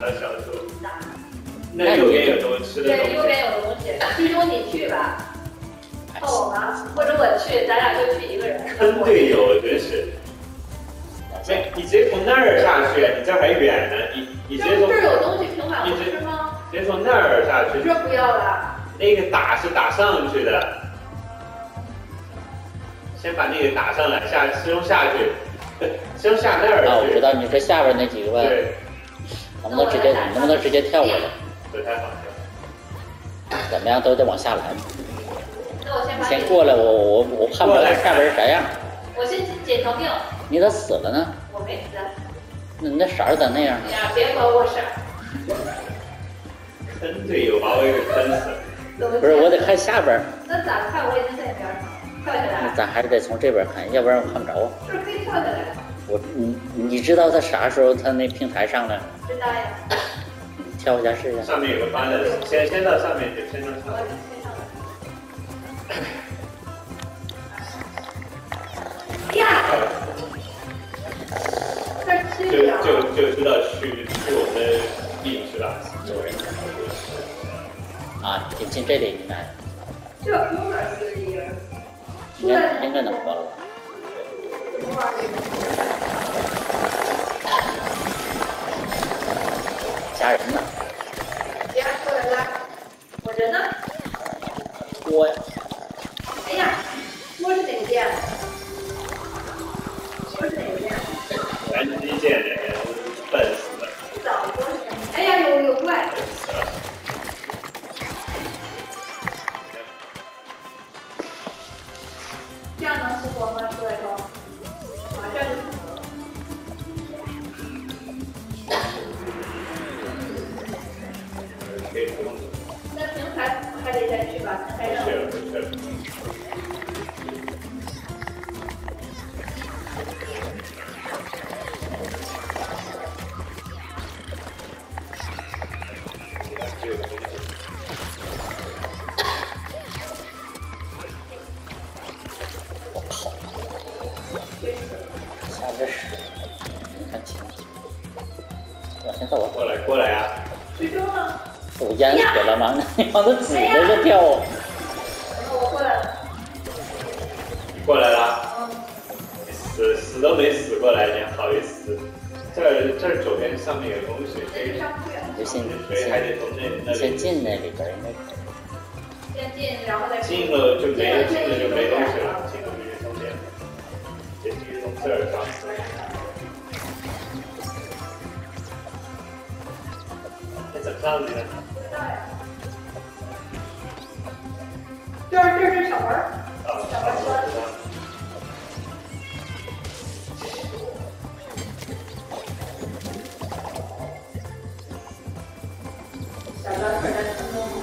小猪。那右边有东西吃的东西。 对，右边有东西。师兄你去吧。靠我吗？或者我去，咱俩就去一个人。 坑队友真是。没，你直接从那儿下去，你这还远呢。你直接从这儿有东西，平板不吃吗？ 直接从那儿下去。 这不要了。 那个打是打上去的。先把那个打上来，师兄下去。师兄下那儿去。 啊，我知道你说下边那几个吧。 对。 能不能直接跳过来？ 不太好跳。 怎么样都得往下来。 那我先把你先过来，我看不到下边是啥样。 我先捡条命。 你咋死了呢？ 我没死。 那色儿咋那样呢？ 呀，别管我色儿。 坑队友把我给坑死了。 不是，我得看下边。 那咋看？我已经在边上跳下来。 那咱还是得从这边看，要不然我看不着。 是可以跳下来的。 你知道他啥时候他那平台上来？ 知道呀。 跳一下试一下。 上面有个翻的，先到上面去，先到上面。 呀！ 就知道去我们的地是吧？ 有人啊，进这里应该。 这空哪是一个？ 应该能过了吧？吓人呢！ 呀，过来了，我人呢？ 锅呀！ 哎呀，锅是哪个键？锅是哪个键？ 原机键那个笨死了。 早锅是哪个？哎呀，有怪！这样能复活吗？出来说，啊，这样就复活了。那平台还得再去吧，平台任务。 我靠！下边是，没看清。往前走。 过来呀！ 师兄呢？ 我淹死了吗？你往那紫的这跳。 我过来了。 过来了。死都没死过来，你好意思？这儿左边上面有东西， 这上不了。 你就先先进那里边应该可以。 先进，然后再进了就没东西了，进了没东西了。先继续从这儿上。那怎么上去呢？ 这是小门儿。小门关。小门可能成功。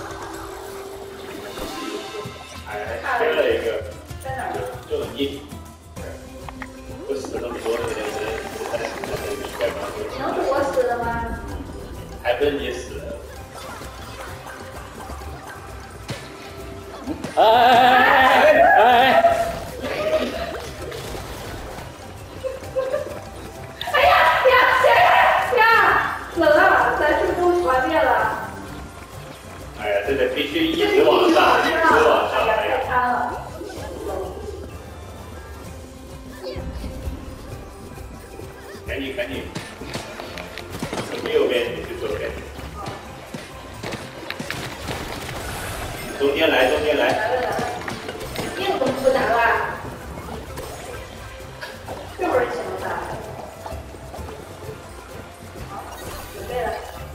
还缺了一个。 在哪儿？ 就很硬。不死那么多的人， 你能是我死的吗？ 还不是你死。 冷啊！咱是不是都团灭了？ 哎呀，这必须一直往上，一直往上！哎呀， 太贪了！ 赶紧，从右边你去左边，中间来。 命怎么不难了？这会儿行了吧？准备了。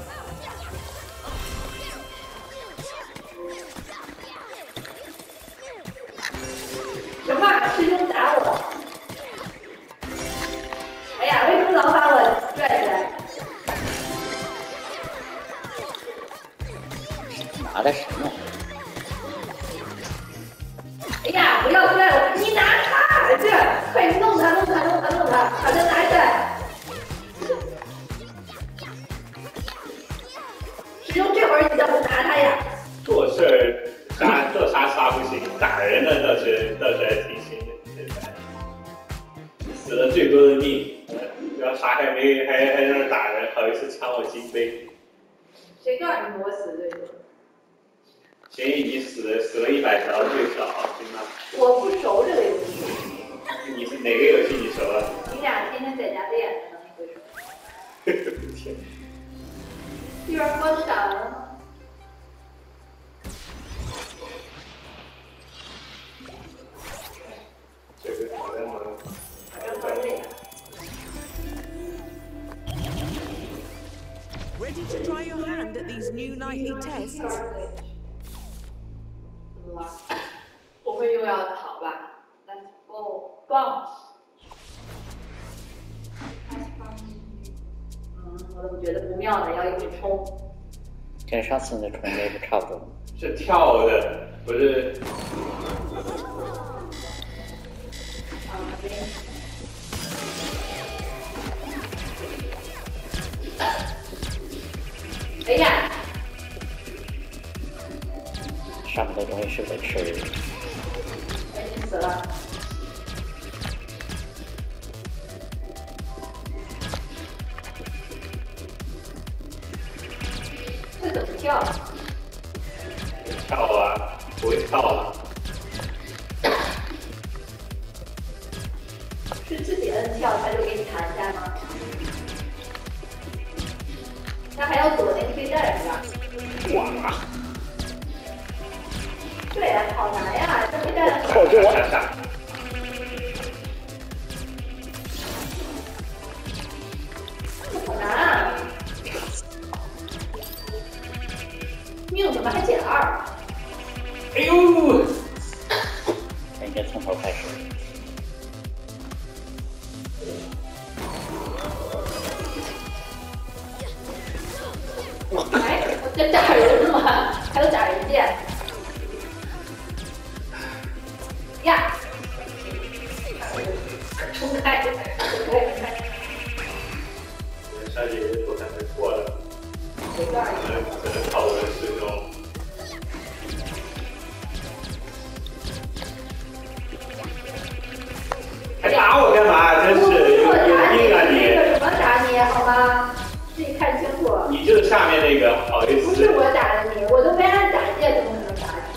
什么？师兄打我！哎呀，为什么老把我拽起来？ 拿的什么？ 哎呀，不要拽我！你拿它！这，快弄它，把它拿下来！师兄，这会儿你怎么拿它呀？ 做事儿做啥不行，打人呢倒是还挺行的。死了最多的命，要啥还让人打人。 好意思抢我金杯？ 谁告诉你我死最多？ 行，你死了100条最少，行吗？ 我不熟这个游戏。 你是哪个游戏你熟了？ 你俩天天在家练着呢，你会说？ 天， 一会儿光打完了吗？ 这个好像能。 Ready to try your hand at these new nightly tests? 怎么了？我们又要逃吧 ？Let's go bounce。我怎么觉得不妙呢？要一直冲。 跟上次那冲那不差不多。 是跳的，不是。 哎呀！ 上面的东西是不是吃？ 死了。这怎么跳？ 跳啊，不会跳啊。 是自己摁跳，他就给你弹一下吗？那还要躲那个飞弹是吧？ 哇！ 对呀，好难呀，这飞弹。 靠着我！ 好难啊！命怎么还减2？ 哎呦！ 应该从头开始。 哎，我在打人吗？还有打人剑。呀！冲开！冲开！ 小姐姐不可能错了， 谁告诉你？ 可能靠我的师兄。还打我干嘛？真是有病啊你！ 什么打你？好吗？自己看清楚。 你就是下面那个，好意思。 不是我打的你，我都没按打键，怎么可能打你？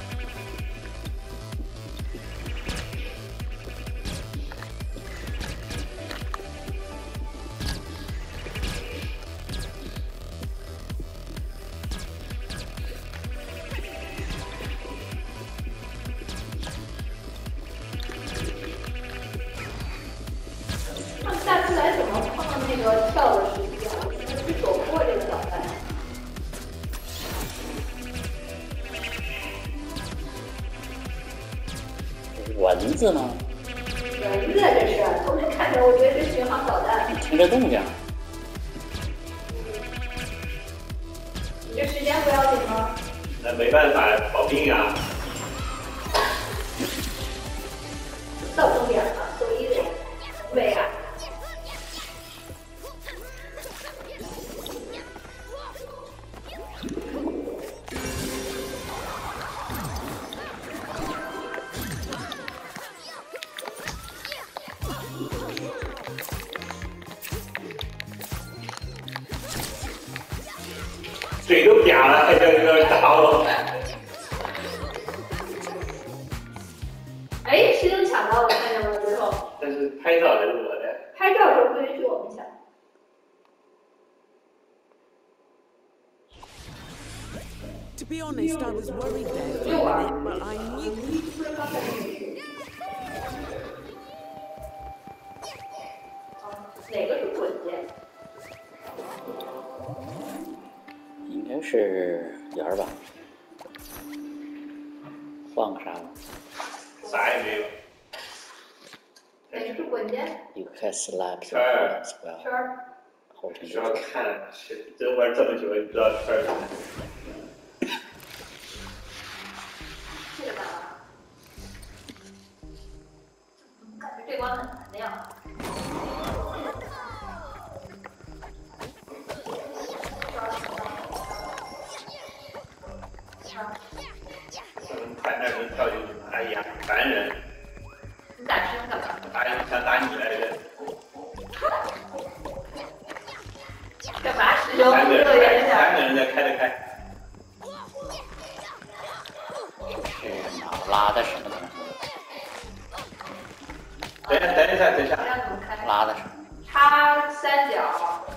他们下次来怎么碰到那个跳的时机啊？我怎么去躲不过这个导弹？ 蚊子吗？ 蚊子这是，从这看着我觉得是巡航导弹。 听着动静。 你这时间不要紧吗？ 那没办法，保命啊！ 到终点了，走一点，对呀。 嘴都瘪了，还在这打我。 哎，师兄抢到了，看见了之后， 但是拍照还是我的。 拍照的时候不允许我们抢。 To be honest, I was worried there for a minute, but I knew. 哪个是滚键？ 应该是圆儿吧？换个啥吗？ 啥也没有。 哪个是滚键？ You can slap 圈儿 as well. 圈儿。 后天需要看，是真玩这么久，你知道圈儿什么？ 这个难啊！感觉这关很难的样子。 看那人跳进去，哎呀，烦人！ 你打师兄干嘛？ 想打你来着。 开得开。 是哪拉的什么东西？ 等一下。 这样怎么开？ 拉的什么？ 插三角。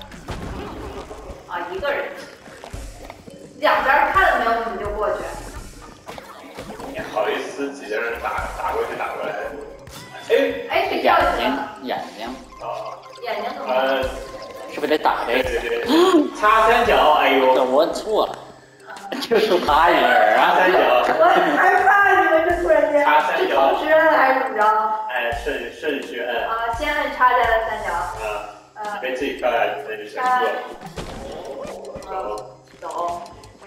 啊，一个人。两边看了没有，你们就过去。 你好意思几个人打过去打过来？ 哎，谁跳起眼了？ 睛。 哦。 眼睛怎么？ 是不是得打这个？ 对，插三角，哎呦， 我错了，就是他人啊！ 插三角， 我害怕你们这突然间是同时摁还是怎么着？ 哎，顺序摁。 啊，先摁插在了三角。 你别自己跳下去，那就神过。 走。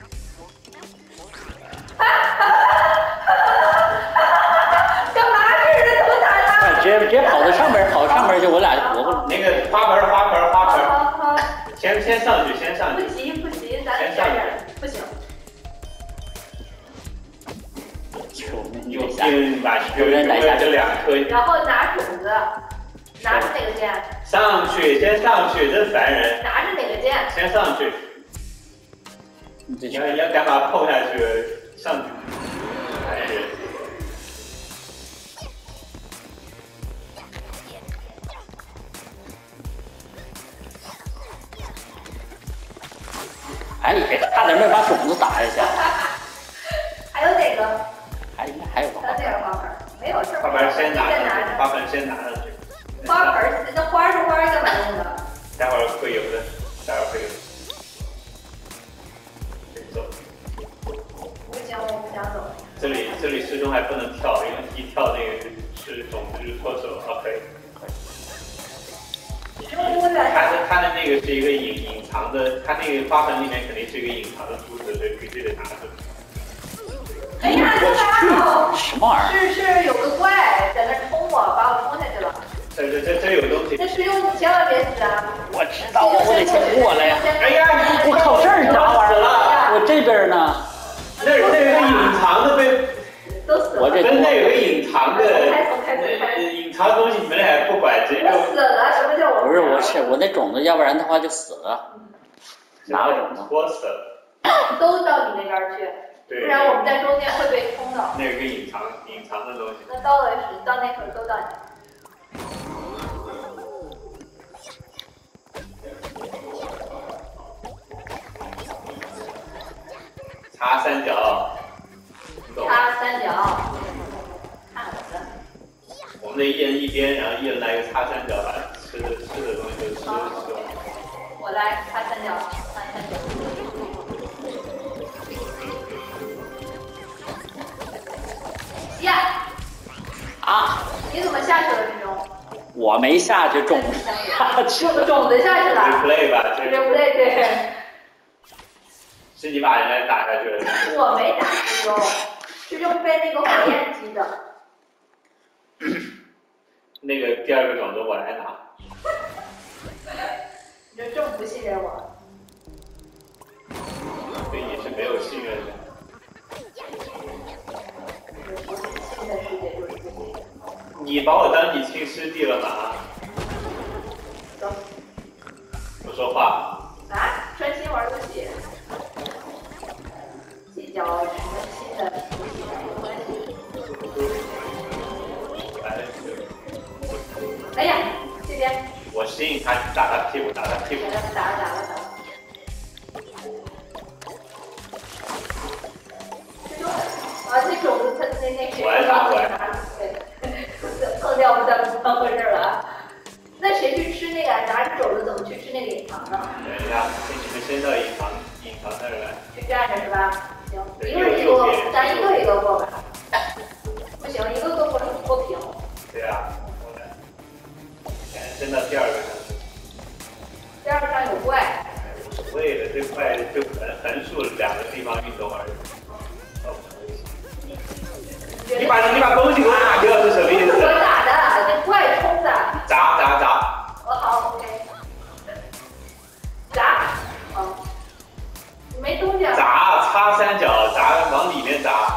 干嘛这是怎么打的？ 直接跑到上边去，我俩那个花盆。 好， 先上去。 不急，咱先上去。不行。 有病吧？有人来下这两颗。 然后拿种子，拿着哪个键？ 上去，先上去，真烦人。 拿着哪个键？ 先上去。你要干嘛碰下去？上去。烦人。 哎，你别差点没把种子打下去。 还有哪个？ 还有个这样花盆，没有这花盆先拿上去。 花盆，那花是花干嘛用的？ 待会儿会有的。走。 不行，我不想走。 这里师兄还不能跳，因为一跳那个是种子就脱手。OK。他的那个是一个隐藏的，他那个花盆里面肯定是一个隐藏的珠子，所以必须得拿着。 哎呀，这什么玩意儿？是有个怪在那冲我，把我冲下去了。 这有东西。 这师兄你千万别死啊！ 我知道，我得先过来呀。 哎呀， 我靠，这儿哪玩意儿？我这边呢？ 那有个隐藏的呗。 都死了。 我这那有个隐藏的。 开。 隐藏的东西你们俩也不管，直接就。 我死了，什么叫我？ 不是，我那种子，要不然的话就死了。哪个种子？ 拖死了。 都到你那边去。不然我们在中间会被冲到。 那有个隐藏的东西。 那到那会儿都到你。 插三角。 插三角。看我的。 我们得一人一边，然后一人来一个插三角，把吃的东西就吃完。 我来插三角，呀！ 啊！ 你怎么下去了，师兄？ 我没下去，种子下去了。 种子下去了。 replay 吧， 这 replay 对。 是你把人家打下去了。 我没打师兄，师兄被那个火焰击的。 那个第二个种子我来拿。 你就这么不信任我？ 对你是没有信任的。 新的世界就是自己。 你把我当你亲师弟了吗？ 走。 不说话。 啊？专心玩游戏。计较什么新的游戏没关系。哎呀，这边。 我吸引他，打他屁股，打他屁股。 打了。啊，这种子他那我来打。 对，碰掉不再不当回事了啊。那谁去吃那个？拿着种子怎么去吃那个隐藏呢？ 等一下，你们先到隐藏那儿来。 去站着是吧？行，一个过，咱一个过吧。不行，一个过平。 对啊，我来。先到第二个上去。 第二个上有怪。 无所谓的，这怪就横竖两个地方运动而已。你把东西给我打掉是什么意思？ 我打的，这怪冲的。 砸。 好 ，OK。砸。没东西啊。 砸，插三角，砸，往里面砸。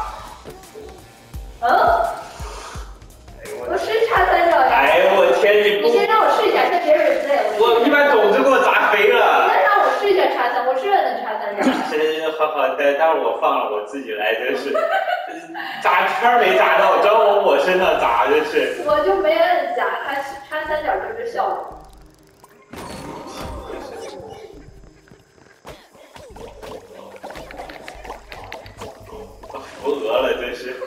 我是插三角呀。 哎呦我天， 你先让我试一下，先别 replay。 你把种子给我砸飞了。 你能让我试一下插三？我是摁的插插三角。 真好好，待会儿我放了我自己来，真是砸圈没砸到，正往我身上砸，真是。 我就没摁下，它插三角就是效果。 扶额了，真是。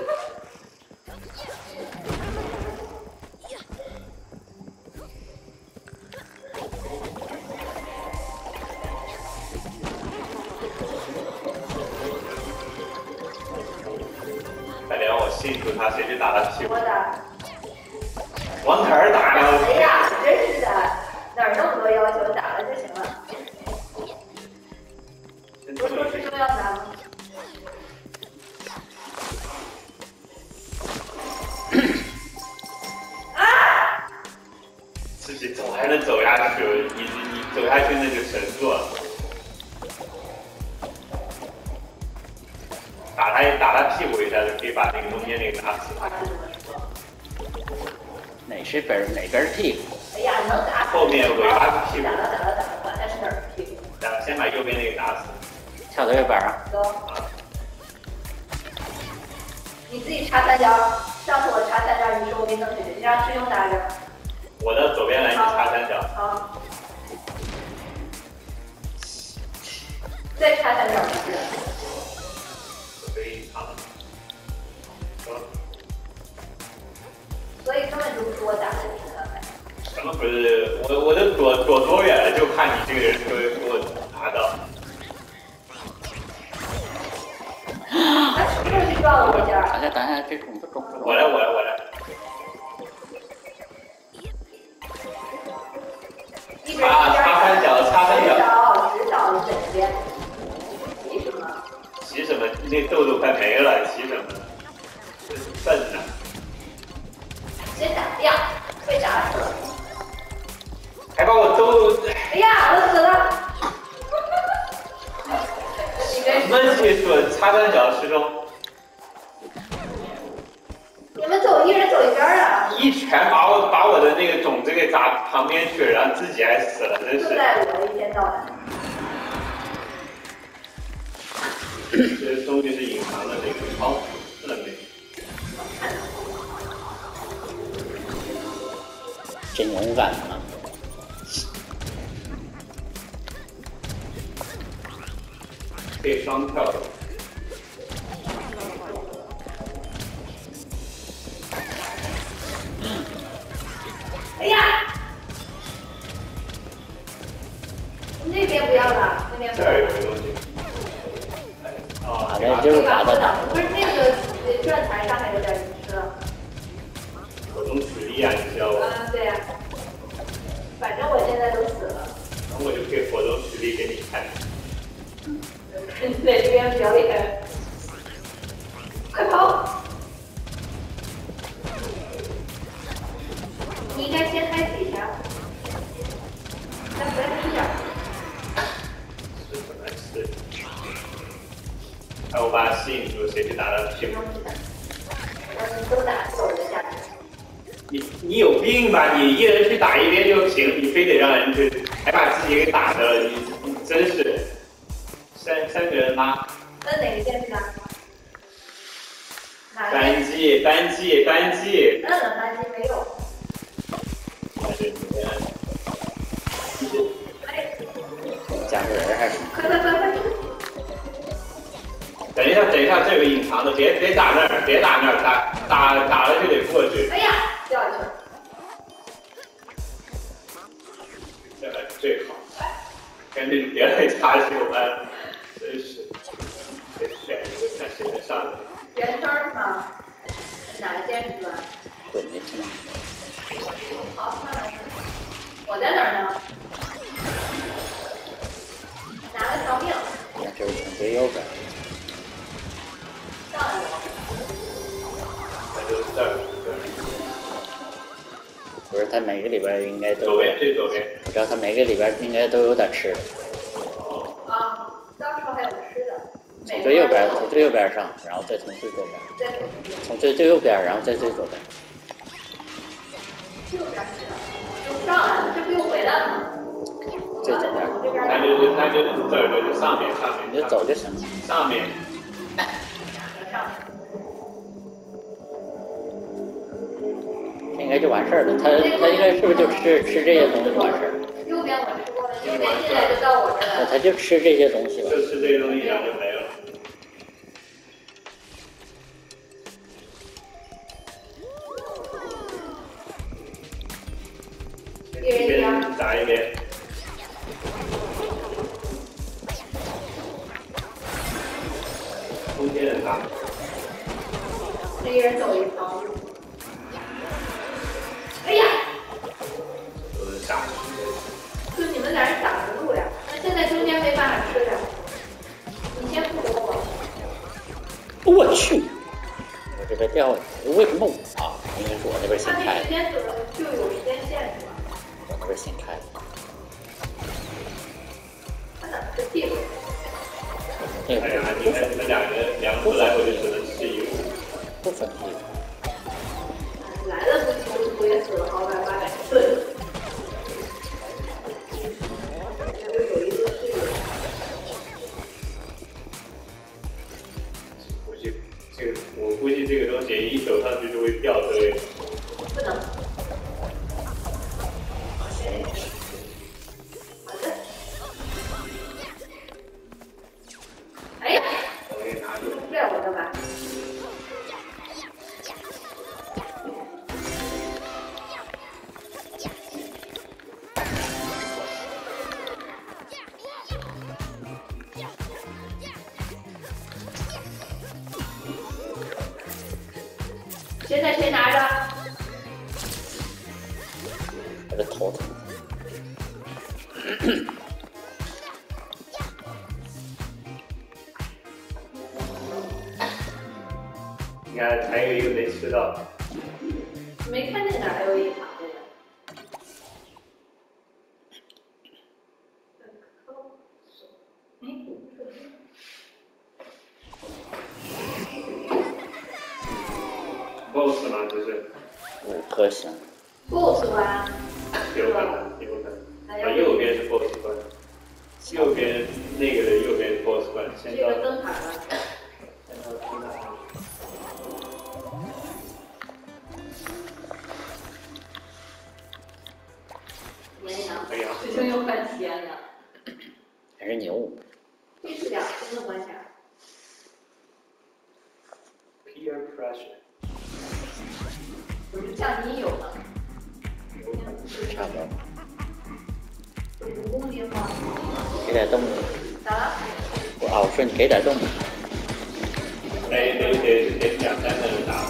快点，我信住他，谁去打他屁股？ 我打。 往哪儿打呀？ 哎呀，真是的，哪儿那么多要求，打了就行了。不是说是重要打吗？啊！ 自己走还能走下去，你走下去那就神作了。打他屁股一下就可以把那个中间那个打死。 哪根屁股？ 哎呀，能打死。 后面尾巴是屁股。 打了，管他是哪儿屁股。 先把右边那个打死。 跳到右边啊。 走。你自己插三角，上次我插三角，你说我给你弄下去，你让师兄打着。 我的左边来，你插三角。 好。再插三角。 可以藏。 所以根本就不是我打的你的。 什么不是？我的躲多远了，就怕你这个人会给我打到。 他什么时候去撞我一下？ 等下，这中不中？ 我来。插三角。 指导你这边。急什么？ 急什么？那豆豆快没了，急什么？真是笨呐！ 先打掉，被打死了。 还把我都…… 哎呀，我死了！ 什么技术？插三角师兄。 你们一人走一边啊！ 一拳把我的那个种子给砸旁边去了，然后自己还死了，真是。 就在我一天到晚。 这终于是隐藏的那个超能力。 真勇敢啊！ 可以双跳的。 哎呀！那边不要了，那边不这要了。 儿有个东西。 啊，这就是打的打。 不是那个转台上还有点吃了。 火中取力啊，你知道吧？ 对呀。反正我现在都死了。 然后我就可以火中取力给你看。 对，这边比较厉害。快跑！你应该先开几下。再回来一点。 是什么事？哎，我把他吸引住，谁去打他屁股？ 都打死我就下去。 你有病吧？你一人去打一边就行，你非得让人去，还把自己给打的了，你真是三个人拉。 那哪个键是哪？ 单击。 摁了单击没有。 加个人还是？ 快！ 等一下，这个隐藏的，别打那儿，打了就得过去。 哎呀，掉下去了。 这个最好，赶紧别来插球了，真是。得选一个看谁能上来。 圆圈是吗？哪个键是吧？ 滚进去了。 好，上来。我在哪儿呢？拿了条命。 那就是从最右边。 上来了。 那就是这儿。 不是，他每个里边应该都。 左边，最左边。 我知道他每个里边应该都有点吃的。 啊，到时候还有吃的。 从最右边上，然后再从最左边。从最右边，然后再最左边。 右边是的，又上来了，这不又回来了吗？ 最左边。 那就是这儿就上面， 你就走就行了。 上面。 这应该就完事儿了。他应该是不是就吃这些东西完事儿？ 右边我吃过了，右边现在就到我这儿了。 他就吃这些东西了。 就吃这些东西，然后就没了。一边打一边。中间人打。 这一人走一条。哎呀！ 都是傻。 就你们俩人挡着路呀？那现在中间没办法吃呀。你先复活我。 我去！我这边掉下去，为什么我啊？因为是我那边先开的。 时间就有时间限制吧。 我那边先开的。 他哪是地位？ 哎呀，你看你们两个来回就只能吃一路。 不分地。 来了不也死了好歹800次。就有一个是有。 我估计这个东西一走上去就会掉之类的。 不能。好的。哎呀！ 我给你拿住。 这样我干嘛？现在谁拿着？ 我的头疼。 你看，还有一个没吃到。 没看见哪还有一行的呢。 boss 吗？这是 5颗星。 boss 关。 有可能。右边是 boss 关，右边那个的右边是 boss 关。 这个灯塔了。师兄又换钱了。 还是牛。 这是2星的关卡。 Peer pressure。 不是降低有吗？ 差不多。 5公斤吗？ 给点动力。 咋了？ 我说你给点动力。 得2、3个人打。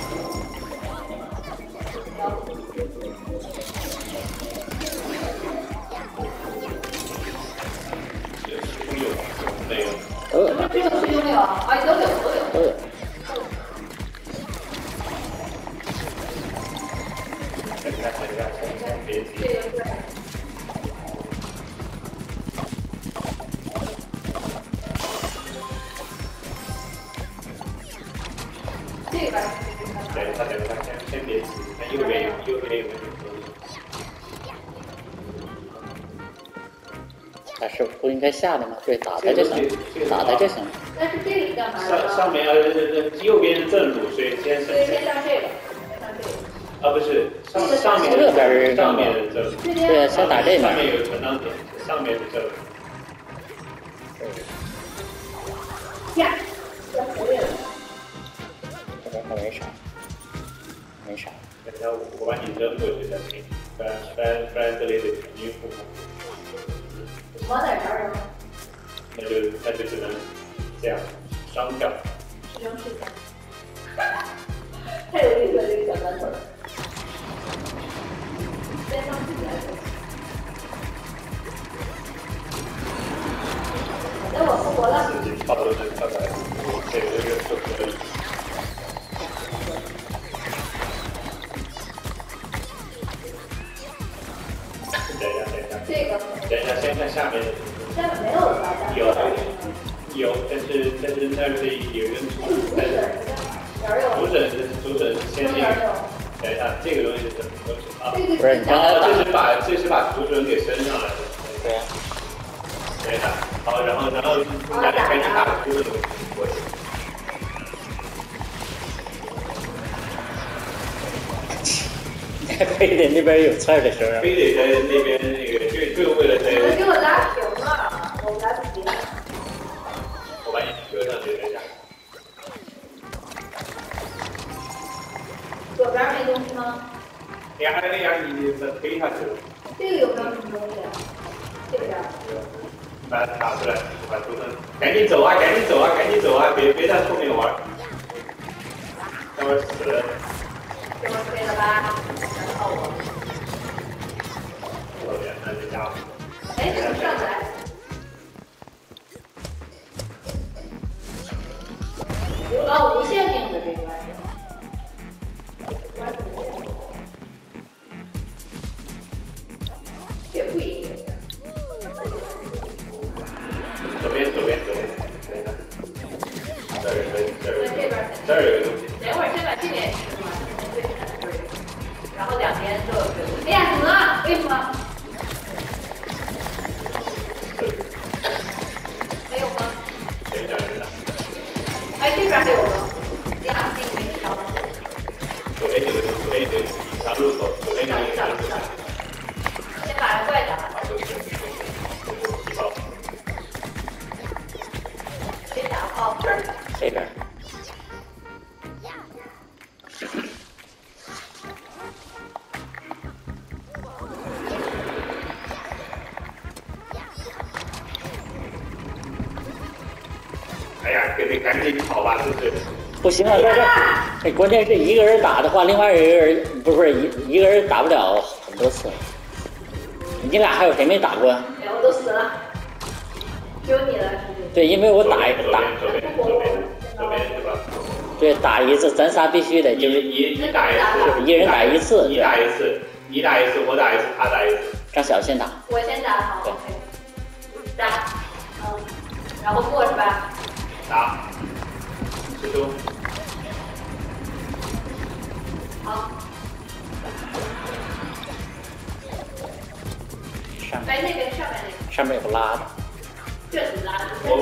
都有。 这个是拥有啊，都有。这个。 对，他先别急，他右边有没有？ 他是不应该下的吗？对，打他就行，打他就行。 但是这个是干嘛的？ 上面右边是正路，所以先上这个。 啊，不是上面这边是上面的正路。 对啊，先打这边。 上面有存档点，上面是正路。 呀，要回来了。 这边没啥。 等一下，我把你扔过去再行，不然这里得平均复活。 往哪边扔？ 那就只能这样双跳。 扔是的。太有意思了，这个小砖头。先上去来。等我复活了。 差不多就跳来，这个就可以。等一下，先看下面的。 下面没有了吧？ 有，但是那里有一个主审先进。等一下，这个东西是什么东西啊？ 不是，你刚才这是把主审给升上来的。 对呀。 好，然后大家开始打出这个过去。 非得那边有菜的声儿。 非得在那边那个就为了在。 你们给我拉平了，我来不及了。 我把你搁上去等一下。 左边没东西吗？ 那样你推下去了。 这个有没有什么东西？这边。 把它打出来，把图腾。赶紧走啊！赶紧走啊！赶紧走啊！别在后面玩。待会儿死了。 这么可以了吧？然后我。 后面那就加。 哎，怎么上不来？无限命的这关是吧？也不一定。 左边。这儿有个东西。 等会儿先把这边吃了，然后两边都有这个。哎呀，怎么了？为什么？没有吗？哎，这边还有吗？呀，这个没烧。 左边有个小入口，左边有个小入口。 先把怪打了。先打炮。 这边。 哎呀，得赶紧跑吧，这是。 不行啊，在这。哎，关键是一个人打的话，另外一个人不是一个人打不了很多次。你俩还有谁没打过呀？ 哎，我都死了，只有你了，是不是？ 对，因为我打。 左边是吧？ 对，打一次，咱仨必须得就是一打一次， 一人打一次， 你打一次，我打一次，他打一次。 让小先打。 我先打好 ，OK。打，然后过是吧？ 打。蜘蛛。 好。哎，那边上面那个。 上面有个拉的。 这怎么拉？ 我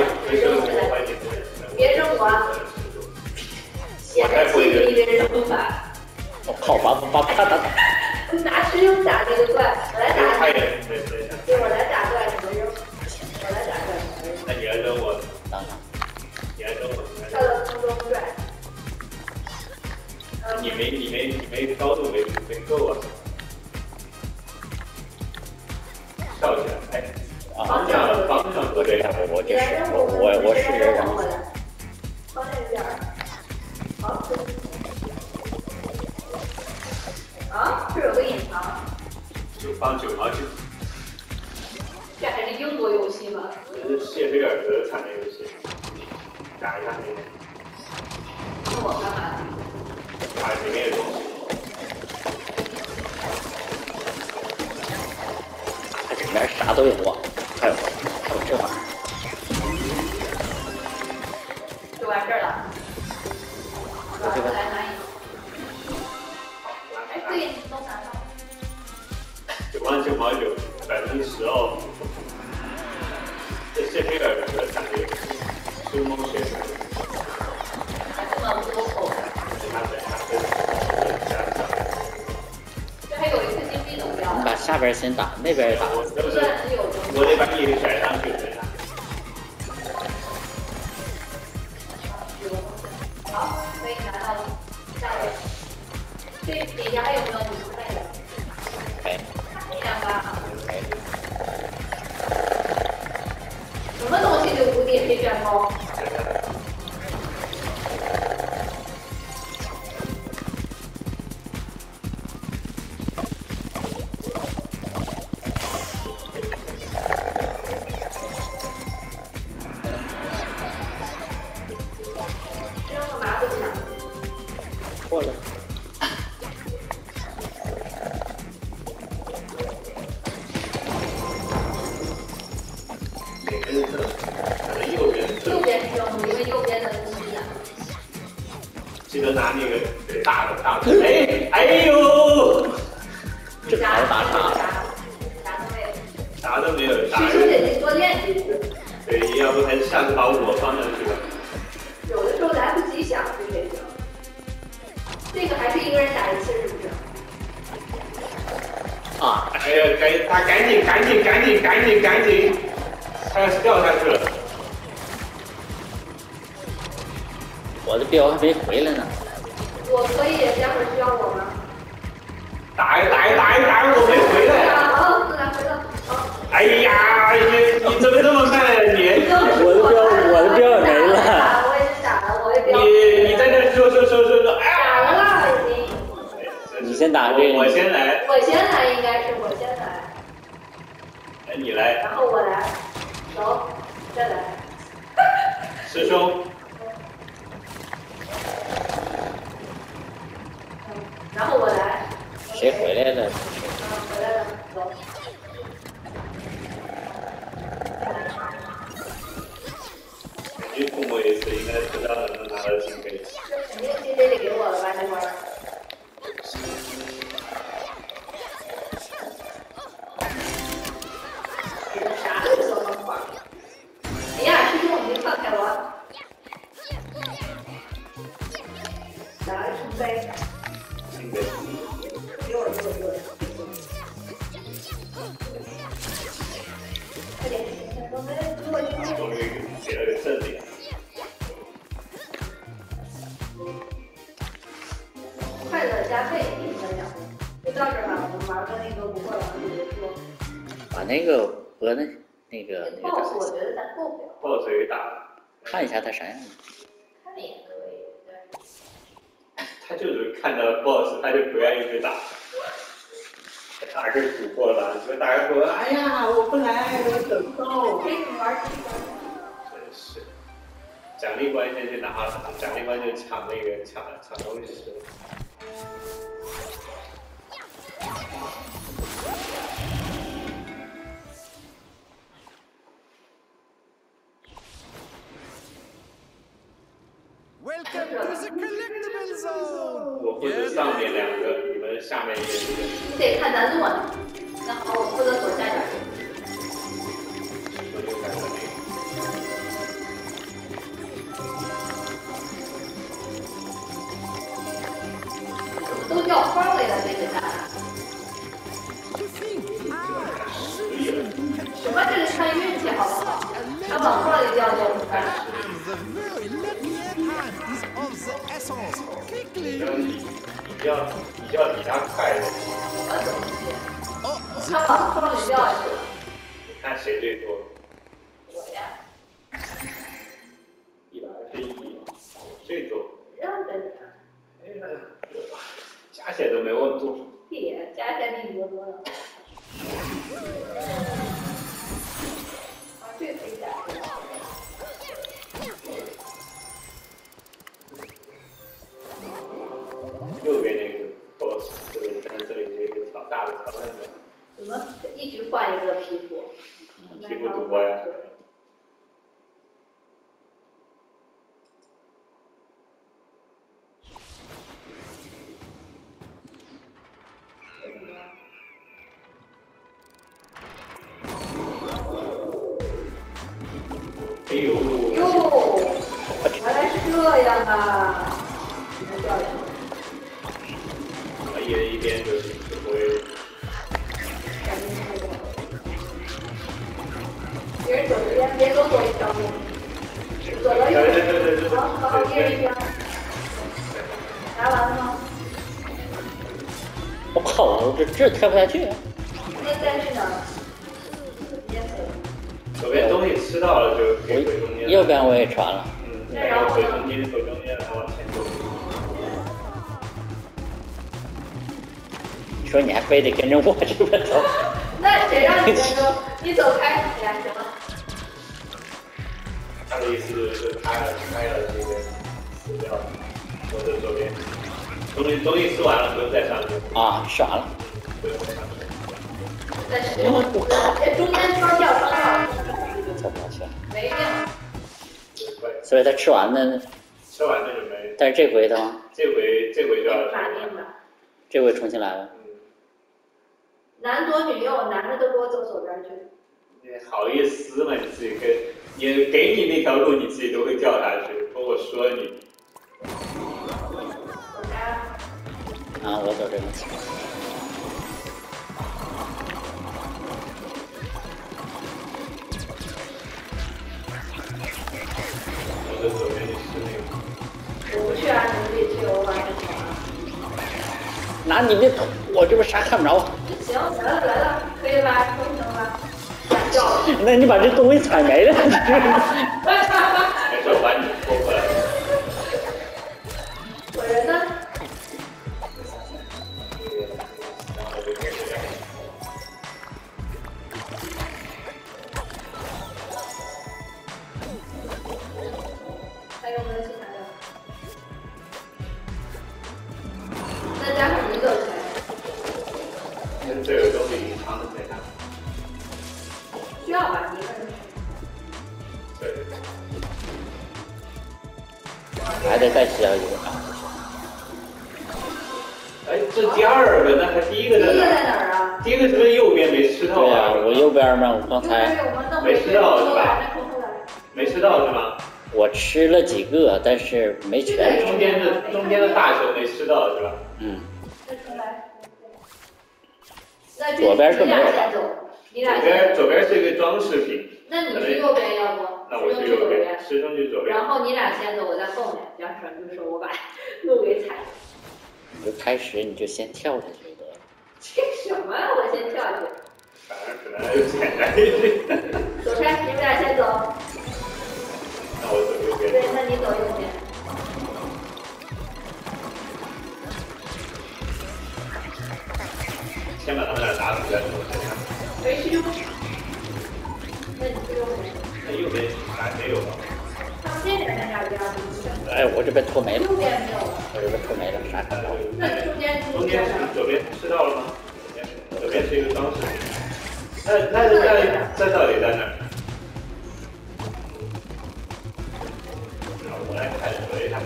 别扔我啊！显得气你别扔吧。 我靠，把他打。 拿石油打这个怪，我来打你。对，我来打怪，你们扔。我来打怪，你们扔。 那你来扔我。 等等。 你来扔我。 跳到空中拽。 你没高度没够啊。跳起来，哎。方向和这样， 我是人。 方向有点好。啊，这有个隐藏。 就放9毛9。 这还是英国游戏吗？ 这是谢菲尔德产的游戏。打一下那个。 那我干嘛？ 打里面的东西。 它里面啥都有啊。还有这玩意儿， 就完事儿了。我这个来拿一个。哎，对，都拿到。 9毛9，10%哦。这谢菲尔德产的苏蒙雪。 还这么多口。这还有一次金币能掉。 你把下边先打，那边也打。 我得把你给甩上去。 好，可以拿到了。下位。这底下还有没有你不看的？ 哎。 一两把。什么东西就无敌黑旋风？ 过了。 右边是正，因为右边的东西呀。 记得拿那个大的。哎呦！ 这啥打啥？ 啥都没有。 啥都没有。 师兄得多练几次。 下次把我放上去吧。 有的时候来不及想就这个，这个还是一个人打一次，是不是？ 啊！ 哎呀，他赶紧，他要掉下去了。 我的镖还没回来呢。 我可以，待会儿需要我吗？ 打，我没回来。 好，回来。好。 哎呀，你怎么这么慢啊你？ 我的镖也没了。 我也是打了，我也镖。 你在这说，哎。 打了已经。 你先打这个。 我先来， 应该是我先来。 哎，你来。 然后我来，走，再来。 师兄。 然后我来。 谁回来了？ 回来了，走。 你触摸一次，应该知道能拿到金杯。 这肯定金杯得给我了吧？这会儿。给他啥都说疯话。哎呀，师兄，你放开我。来，金杯。 金杯。 给我。快点， 终于给了个正脸。 快乐加倍，你分享。就到这儿吧，我们玩个那个不过了，就结束。 把那个和那个 boss 我觉得咱过不了。 boss 给打了。 看一下他啥样。 看也可以，对。 他就是看到 boss， 他就不愿意去打。打个主播了，你说打个主播，哎呀，我不来，我等不到。 陪你玩儿。 真是，奖励官先去拿了，奖励官就抢那个抢东西吃。我负责上面两个，你们下面一个。 你得看咱落哪。那好，我负责左下角。 我就看到那个。 都掉框里了，这个蛋。什么？这是看运气好不好？他往框里掉就不看。 你要比他快一点。 他往框里掉下去了。 看谁最多？ 我呀。 121，最多。 让着你啊。 哎呀，加起来都没我多。 屁，加起来比你多了。啊，这个可以加。 右边那个 boss， 这里看这里有一个大的挑战者。 怎么一直换一个皮肤？ 皮肤多呀。 哎呦！ 哟，原来是这样啊！能掉下去。 一边就是不会。 别人走这边，别走左一条路。走了一条。 对。 好，一人一条。拿完了吗？ 我靠，这跳不下去。 那再去哪儿？ 左边东西吃到了就可以回中间。 右边我也传了。 然后回中间，然后往前走。 你说你还非得跟着我这边走？ 那谁让你跟着？你走开，呀，行了。 他的意思是开了这个死掉，我的左边。东西吃完了，不用再上去。 啊，吃完了。 不用再上去。 再使用。中间双掉。 跳不下去。 没病。 所以他吃完了。 吃完了就没。 但是这回呢？ 这回就要。 法定吧。 这回重新来了。 男左女右，男的都给我走左边去。 你好意思吗？你自己跟也给你那条路，你自己都会掉下去。和我说你。 啊，我走这个。 我的左边你是那个。 我不去啊，你们自己去，我晚上走啊。 拿你的头，我这边啥看不着。 行，来了来了，可以吧？可以了吧？掉了。 那你把这东西踩没了，你这。 没事，我把你拖回来。 我人呢？还有没有其他的？那待会儿你走起来。 这个东西隐藏的在哪？ 需要吧？一个人。 对。 还得再需要一个。 哎，这第二个，那还第一个在哪？ 第一个在哪儿啊？ 第一个是不是右边没吃到对啊，我右边嘛，我刚才没吃到是吧？没吃到是吗？ 我吃了几个，但是没全吃。 中间的大球没吃到是吧？ 嗯。 再重来。 左边是没有的。 左边是一个装饰品。 那你去右边要不？ 那我去右边，师兄去左边。 然后你俩先走，我在后面。要是你就说我把路给踩了。 你就开始你就先跳下去得了。 这什么啊？我先跳下去。 反正可能就简单一点。 走开，你们俩先走。 那我走右边。 对，那你走右边。 先把他们俩打死再说。 没去。那你去右边。 那右边还没有吧？ 他们这边在哪边？ 哎，我这边拖没了。 右边没有了。 我这边拖没了，啥看不着。 那中间是左边吃到了吗？左边是一个装饰品。那到底在哪儿？我来看说一下。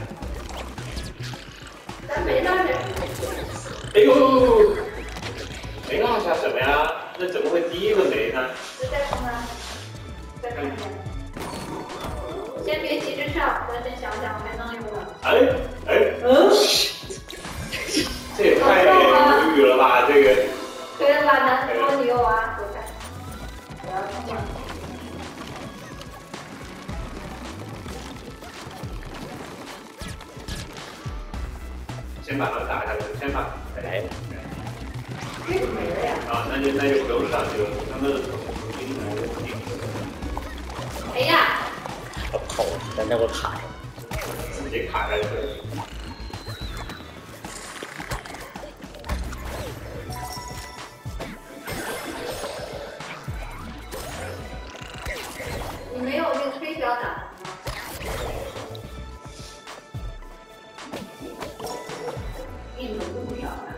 咱没到这。 哎呦，没落下什么呀？那怎么会第一个没呢？ 再看看，再看看。先别急着上，咱先想想还能有呢。 这也太无语了吧！这个。 可以了吧？男朋友女友啊，走开。我要冲了。 先把他们打下去，先把。 来。 这个没了呀。 啊，那就不用上去了，他们应该有。 哎呀！ 我靠！在那给我卡着。 自己卡在这里。 你没有那个飞镖打吗？印的路上啊。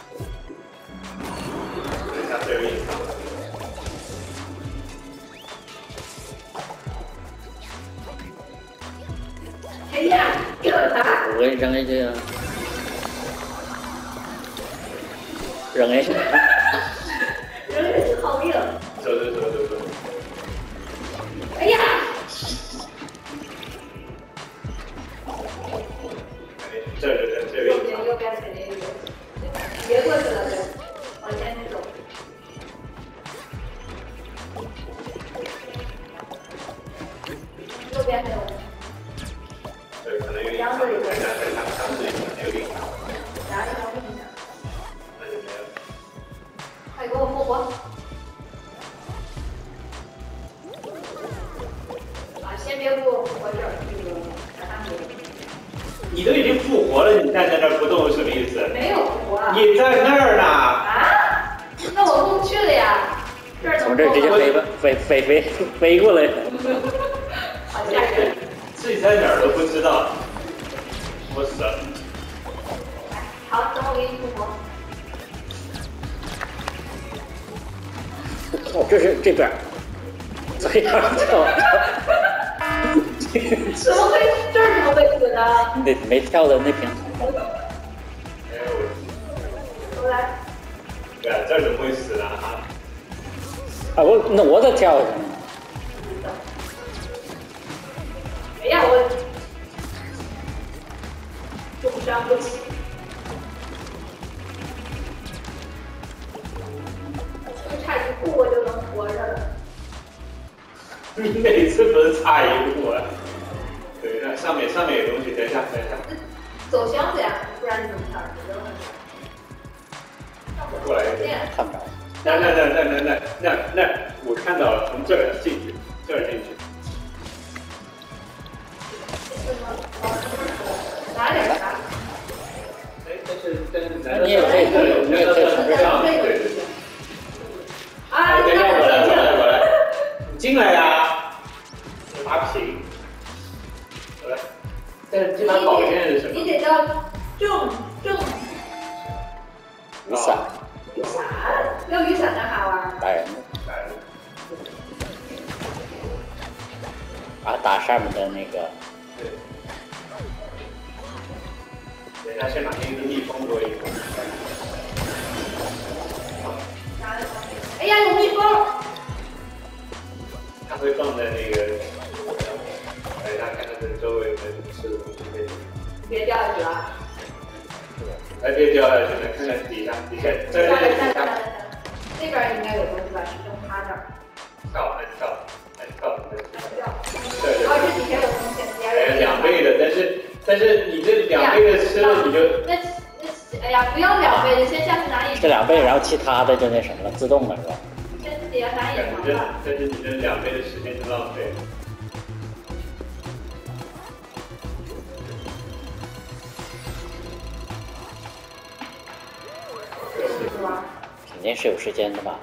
等一下，这个印上。 哎呀，这啥？ 我给你扔下去啊！扔下去。 扔下去耗命。 走。 哎呀！ 这边。 右边肯定有。别过去了，对，往前走。右边没有。 对，可能有箱子里面。 箱子里面有点。 拿一条问一下。 那就没有。 快给我复活！啊，先别给我复活这儿，这个把它给。 你都已经复活了，你站在那儿不动是什么意思？ 没有复活啊。 你在那儿呢。 啊？那我过不去了呀。这儿从这直接飞过来。 好吓人。 自己在哪儿都不知道。我死了。 好，等我给你复活。 哦，这是这边，这样跳。 怎么会这儿怎么会死呢？ 没跳到那平台。 重来。 对啊，这儿怎么会死呢？啊！ 啊，我再跳下去。 伤不起。就差一步我就能活着了。 你每次不是差一步啊？对，那上面有东西，等一下。 走箱子呀，不然你怎么跳？ 过来一点，看不着。那，我看到了，从这儿进去， 拿点啥？ 但是你也可以从这上面。 对。 啊， 我来，你进来呀！拉平。我来。但是这把宝剑是什么？ 你得叫正。 雨伞。 雨伞？要雨伞干啥玩？ 打人的。啊，打上面的那个。 对。等一下，先把那个蜜蜂夺一个。 哎呀，有蜜蜂！ 它会放在那个，等一下看它的周围有没有吃的东西可以。 别掉下去了。 哎，别掉下去了，看看底下，在那个底下。 这边应该有东西吧？是从它这儿。 跳。 对。哦，这底下有东西。 哎，2倍的，但是你这2倍的吃了你就。 那，哎呀，不要2倍的，先下去拿隐藏。 这2倍，然后其他的就那什么了，自动了是吧？ 先自己要拿隐藏吧。 但是你这2倍的时间就浪费了。 肯定是有时间的吧？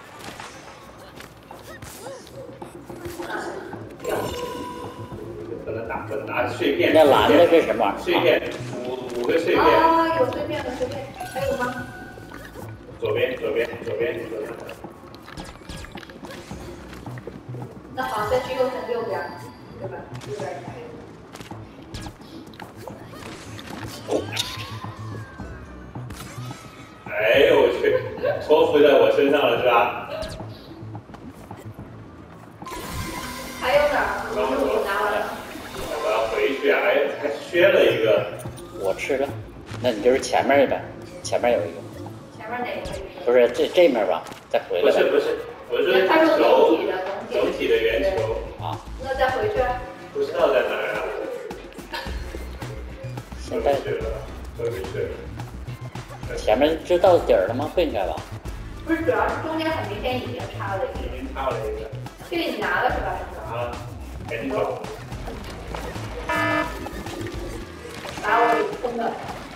不能打碎片。 那蓝的是什么？ 碎片，5个碎片。 啊，有碎片。还有吗？ 左边。 那好，再去右边，对吧？右边还有。 哎呦我去，托付在我身上了是吧？ 还有哪儿？我拿完了。 我要回去啊！哎，还缺了一个。 我吃了，那你就是前面的，前面有一个。 前面哪个？ 不是这面吧？再回来。 不是，我说它是总体的圆球。 啊。 那再回去。 不知道在哪儿啊。 现在回去了。 前面就到底儿了吗？不应该吧？ 不是，主要是中间很明显已经插了一个。 已经插了一个。 这个你拿了是吧？ 拿了，赶紧走。 把我给封了。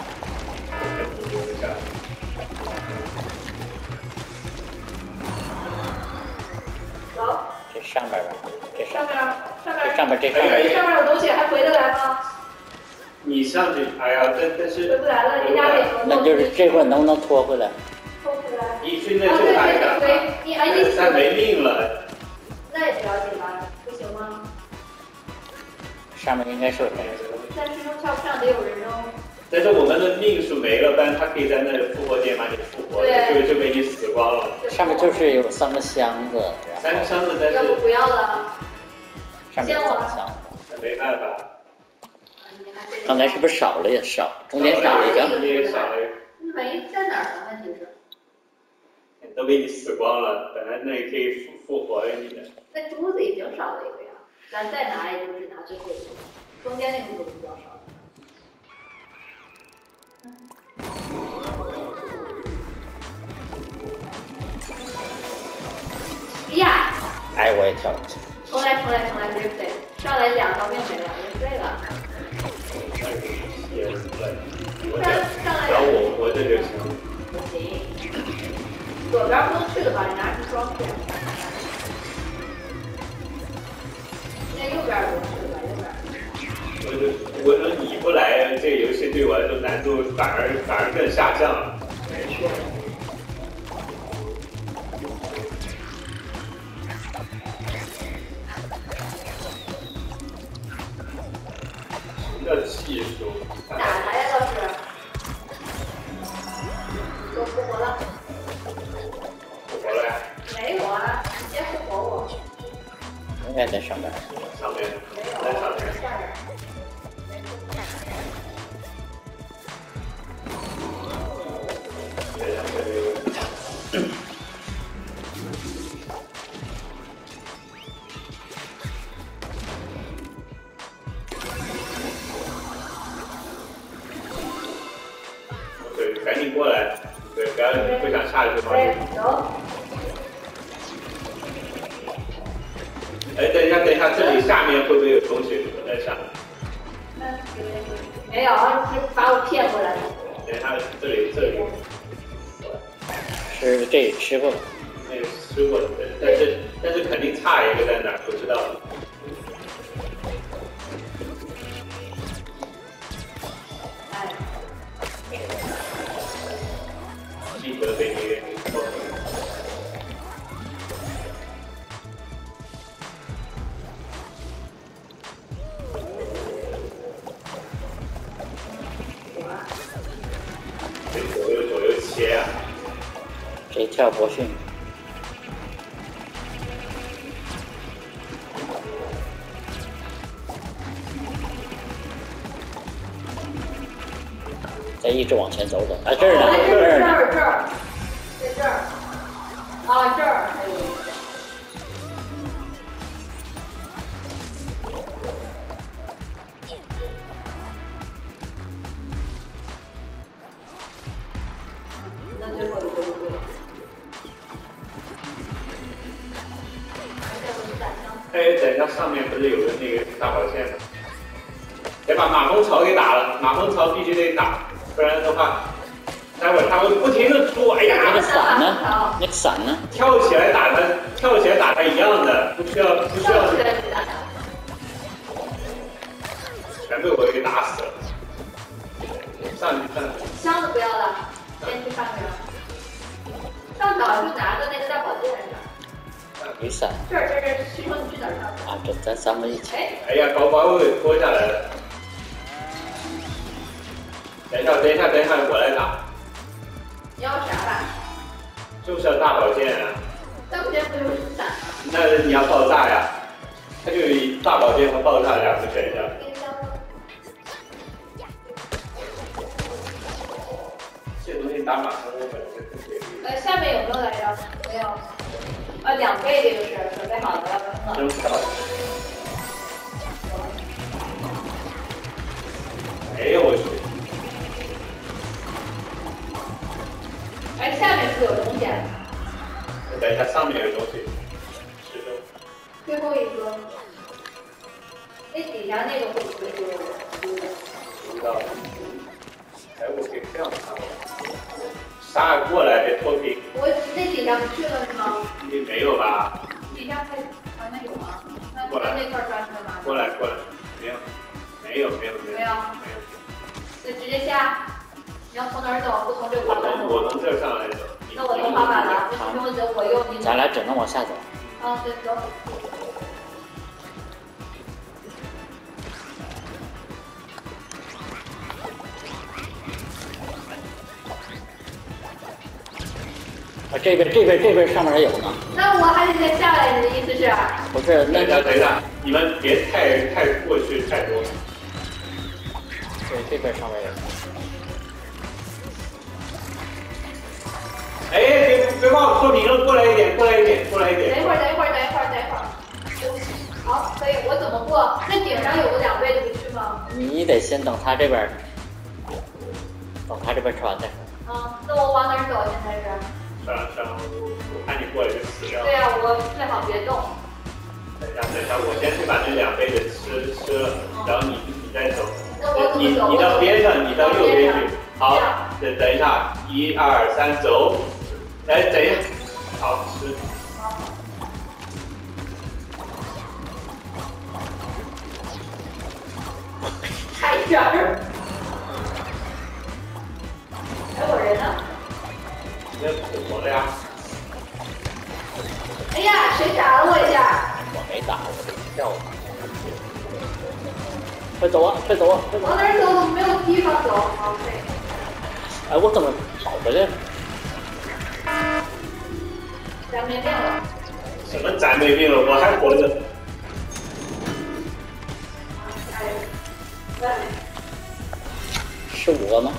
走。 这上边吧，这上面有东西，还回得来吗？ 你上去，哎呀，但是回不来了，人家得那就是这会能不能拖回来？ 拖回来。 你去那就打一打。 你他没命了。 那也不要紧吧？不行吗？ 上面应该是有人。 但是又跳不上，得有人哦。 但是我们的命数没了，不然他可以在那里复活键把你复活，就被你死光了。 上面就是有3个箱子 ，3个箱子，但是要不要了？ 上面有3个箱子， 没办法。 刚才是不是少了也少？中间少了一个。 没在哪儿呢？问题是。 都被你死光了，本来那也可以复活你的。 那珠子已经少了一个呀，咱再拿也就只拿最后一个，中间那个珠子比较少。哎呀！ 哎，我也跳了。 重来，对不对？上来2道命没了，也对了。 只要我活着就行。 不行，左边不能去的吧？你拿着装去。那右边不能去的吧？右边。 我说你不来，这个游戏对我来说难度反而更下降了。没错。什么叫技术？ 打他呀，老师。都复活了。 复活了呀？ 没有啊，你先复活我。 应该在上面。 上面。 没有。 在上面。 下边。 紧过来，对，不想下去跑。 对，走。 哎，等一下，这里下面会不会有东西？我在想。 没有，是把我骗过来的。 等一下，这里。 是这吃过的。 那个吃过的，但是肯定差一个在哪儿，不知道。记得被那个左右切啊！ 谁跳博逊？再一直往前走走，啊这儿呢，这儿呢。 在这儿，啊这儿还有一个。那最后一个就对了。 哎，等一下，上面不是有个那个大宝剑吗？得把马蜂巢给打了，马蜂巢必须得打，不然的话，待会儿他会不停的出。哎呀， 那个伞呢？那个伞呢？ 跳起来打他一样的，不需要。全被我给打死了。上去。 箱子不要了，先去上面。上岛就拿着那个大宝剑上。 雨伞。 这，徐冲你去哪儿上？ 啊，咱们一起。 哎呀，把我给拖下来了。等一下，我来打。 你要啥吧？ 就是要大宝剑啊。 大宝剑不就是伞？ 那你要爆炸呀，它就有大宝剑和爆炸两个选项。这东西打马上我本身更给力。 下面有没有来着？没有。2倍这个是准备好了要扔了。 扔掉。哎呦我去！ 哎，下面是不是有东西？ 等一下，上面有东西。是的。 最后一个。那底下那个会不会就？ 不知道。哎，我可以这样看。杀过来，别脱贫。 我那底下不去了是吗？ 你没有吧？ 底下还那有吗？那那块砖是吗？ 过来，没有。 那直接下。你要从哪儿走？不从这个滑板走。 我从这上来走。 那我从滑板了，你从这走，我右你。 咱俩只能往下走。 啊，对，走。 这边上面还有呢。 那我还得再下来，你的意思是？ 不是，那个等一下，你们别太过去太多。 对，这边上面有。 哎，别把我脱贫了，过来一点。 等一会儿。好，可以，我怎么过？那顶上有个2倍的不去吗？ 你得先等他这边，吃完再说。 啊，那我往哪儿走？现在是？ 上，我看你过来就死掉。 对啊，我最好别动。 等一下，我先去把那2倍的吃了，然后你再走。 那我怎么走？ 你到边上，你到右边去。好，等一下，1、2、3，走。哎，等一下，好吃。 差一点儿。哎，我人呢？ 你要怎么了呀？ 哎呀，谁打了我一下？ 我没打，我跳了。快走啊！ 往哪儿走？怎么没有地方走？好，对。 哎，我怎么跑回来了？ 咱没病了。 什么咱没病了？我还活着。 是5个吗？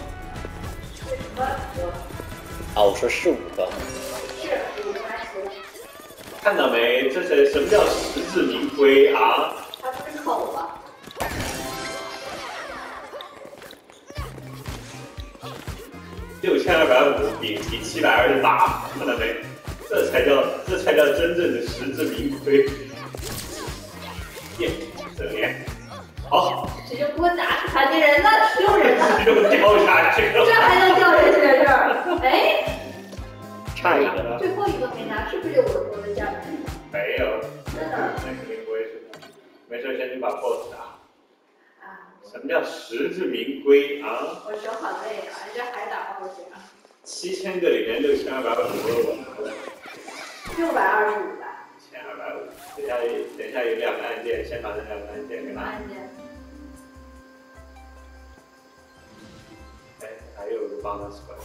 啊，我说是5个。 是5个还行。 看到没？这是什么叫实至名归啊？ 它不是口吧 ？6 6250比728，看到没？这才叫真正的实至名归。耶，整连，好， 直接给我打死残疾人了，丢人了！ 又掉下去了， 这还能掉下去这儿？哎， 差一个。 最后一个没拿，是不是有我说的价值？ 没有， 在哪儿？ 那肯定不会是的。没事，先去把 BOSS 打。 啊， 什么叫实至名归啊？ 我手好累啊，人家还打 BOSS 啊 7000个里面6250个我拿的。 625吧。 1250，等一下有2个按键，先把那2个按键给拿。 按键。 哎，还有个 bonus 关。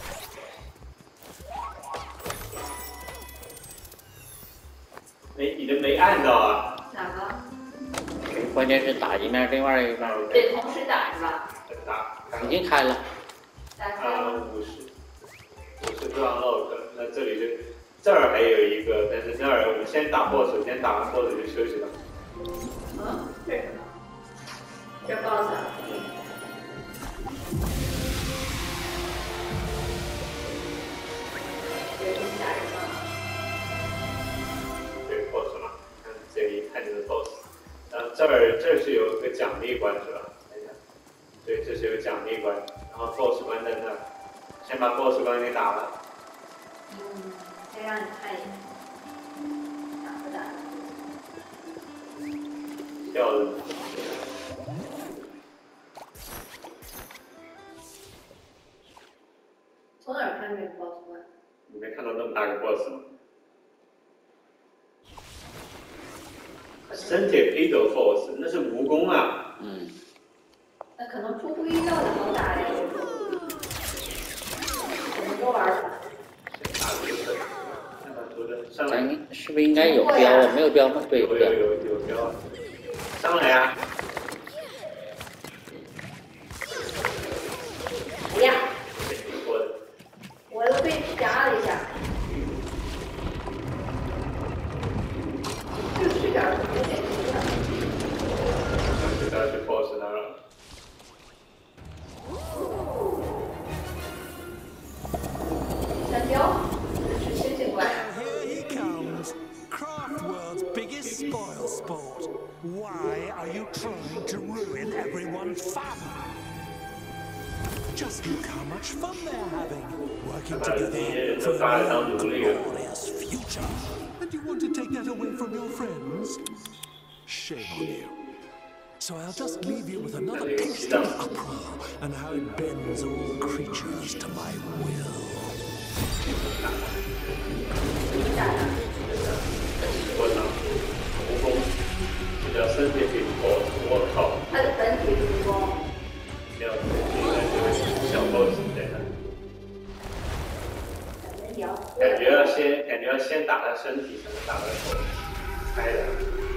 哎，你的没按到啊？ 哪个？ 关键是打一面，另外一面得同时打是吧？ 打。 已经开了。 打开了。 50个 unlock， 那这里就这儿还有一个，但是那儿我们先打 boss， 先打完 boss 就休息了。 嗯，这是什么？这 boss 啊。这是吓人吗？ 这个 boss 嘛，看这里一看就是 boss。然后这是有一个奖励关是吧？等一下，对，这是有奖励关，然后 boss 关在那儿，先把 boss 关给打了。 先让你看一眼，打不打？ 掉了。 从哪儿看这个 boss 关？ 你没看到那么大个 boss 吗？Centipede Force 那是蜈蚣啊。 那可能出乎意料的好打呀。怎么个玩法？ 咱是不是应该有标啊？没有标吗？对， 有标啊。上来呀！ 哎呀！我又被夹了一下。这个视角有点奇怪。 这要去 boss 那儿了。 三雕，这是星星怪。 Here he comes, Craft World's biggest spoil sport. Why are you trying to ruin everyone's fun? Just look how much fun they're having, working together for a glorious future. And you want to take that away from your friends? Shame on you. So I'll just leave you with another taste of uproar and how it bends all creatures to my will. 我操，蜈蚣，这叫Centipede Force，我靠！ 它的本体是蜈蚣。 没有，小 boss 对的。感觉要先打他身体，才能打他头，猜的。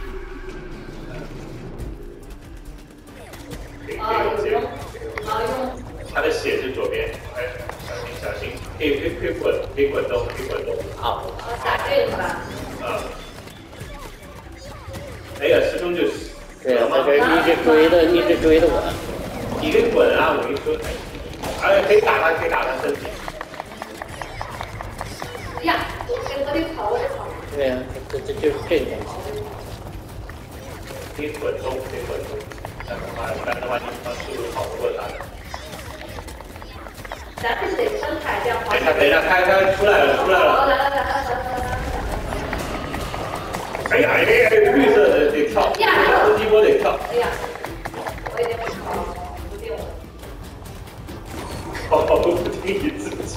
他的血是左边，哎，小心，可以滚动。 好。 打这个吧。 哎呀，师兄就是。 对啊，在这一直追着我。 你给滚啊！我跟你说，而且可以打他身体。 呀，我得跑。 对呀，这就是这个东西。 可以滚动。不然的话，你速度跑不过他的。 咱不是得撑开这样跑？ 等一下，他出来了。 好，来。 哎呀，绿色的得跳，攻击波得跳。 哎呀，我已经不定了。 跑不定你自己。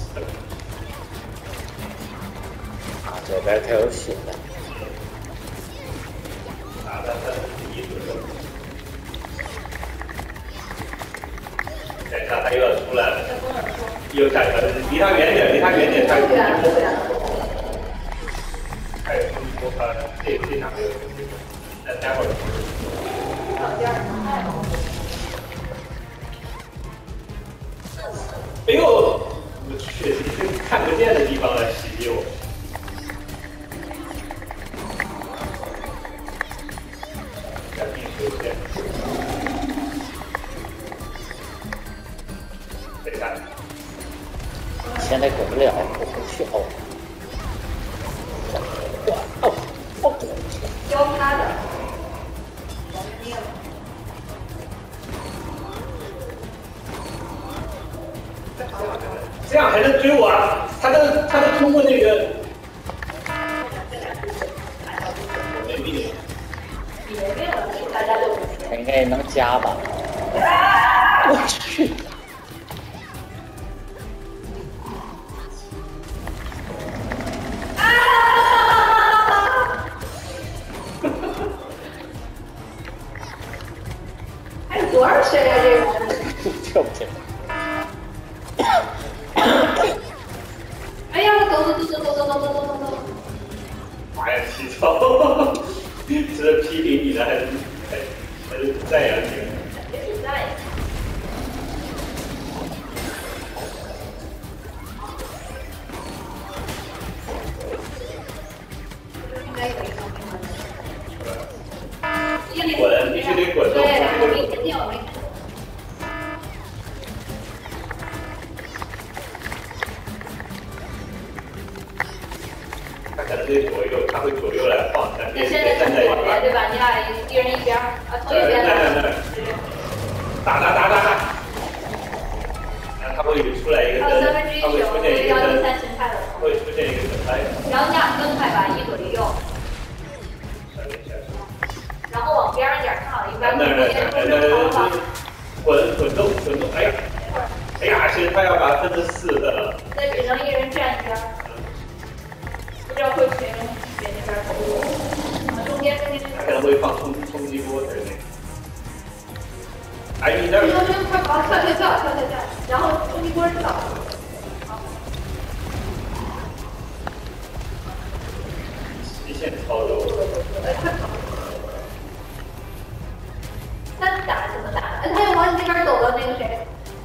啊，这边太有血了。 打到31左右。等一下，他又要出来了。又下一个，离他远点，他有攻击波。还有攻击波，这场没有攻击波，那待会儿。哎呦，我去，你看不见的地方来袭击我。赶紧出现。等一下。 前现在滚不了，我不去哦。 教他的，玩命了。 这样还能追我啊？他都通过那个，我没命。 你没命了，大家都他应该能加吧？我去！ 还有多少血呀？这个跳不起来。 哎呀，走！ 妈呀，体操！这是批评你的还是赞扬你的？ 也是在。应该有一个滚，必须得滚动。 对，我没看见，我没看见。 他可能会左右，他会左右来晃，但那现在是左边对吧？你俩一人一边啊，同一边的。 打！然后他会出来一个灯，他会出现一个灯，会出现一个灯牌。 然后你俩分开吧，一左一右。然后往边上点看，一般中间都是头发。 滚动，哎呀，其实他要把它分成4份了。 那只能一人站一边。不知道会选那边头，中间。 他可能会放冲击波之类的。哎，你那儿。 快跑！跳！然后冲击波跳。 极限操作。 快跑！他打怎么打？他要往你这边走的那个谁？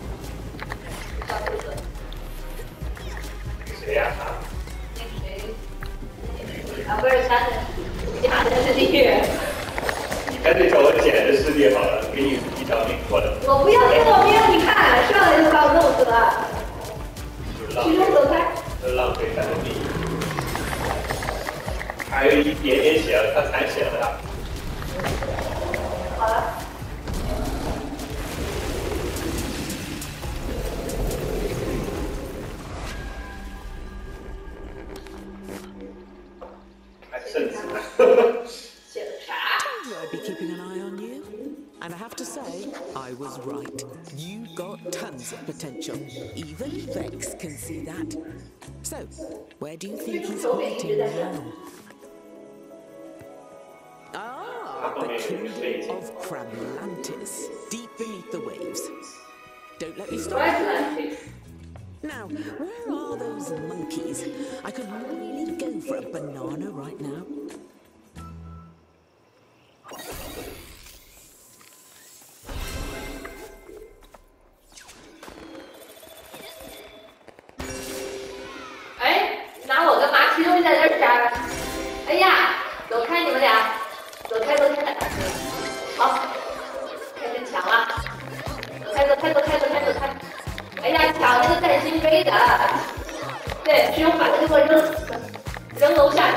谁呀？ 那个谁？啊，不是他的，假的师弟。 你干脆找我捡的师弟好了，给你一条命过来。 我不要听我兵，你看上来就把我弄死了。徐忠走开。 这浪费他的命。还有一点点血了，他残血了呀。 好了。 甚至写的啥？ I'd be keeping an eye on you. And I have to say, I was right. You've got tons of potential. Even Vex can see that. So, where do you think he's hiding now? Ah, the kingdom of Krablantis, deep beneath the waves. Don't let me stop. Now, where are those monkeys? I could really go for a banana right now. 哎，拿我干嘛？其中在这儿站。哎呀，走开你们俩，走开。好，开始抢了。走开。哎呀，抢那个带金杯的。对，只有把这个扔楼下去。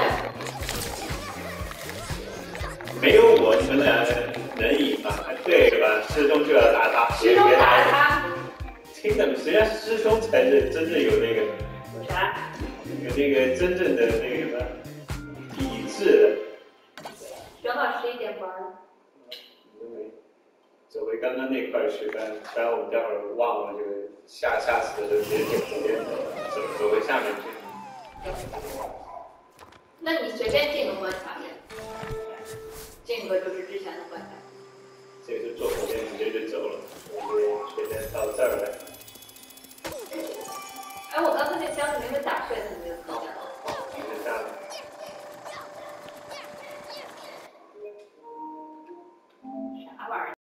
没有我，你们俩能赢吗？对吧？师兄就要打他， 师兄打他。 听的，实际上师兄才是真正有那个。 有啥？ 有那个真正的那个什么理智的。 正好11点班了。 走回刚刚那块去，不然我们待会儿忘了这个下次的时候直接走回下面去。 那你随便进个关卡呗，进个就是之前的关卡。 这个是坐火箭直接就走了，随便到这儿来。